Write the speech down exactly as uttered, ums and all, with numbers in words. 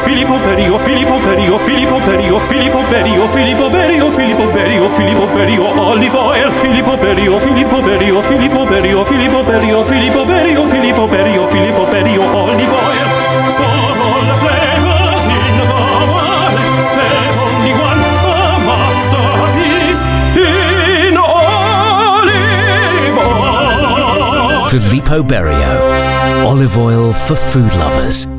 Filippo, Berio, Filippo, Berio, Filippo, Berio, Filippo, Berio, Filippo, Berio, Filippo, Berio, Filippo, Berio, olive oil, Filippo, Berio, Filippo, Berio, Filippo, Berio, Filippo, Berio, Filippo, Berio, Filippo, Berio, Filippo, Berio, olive oil. For all the flavors in the world, there's only one, a masterpiece in olive oil. Filippo Berio, olive oil for food lovers.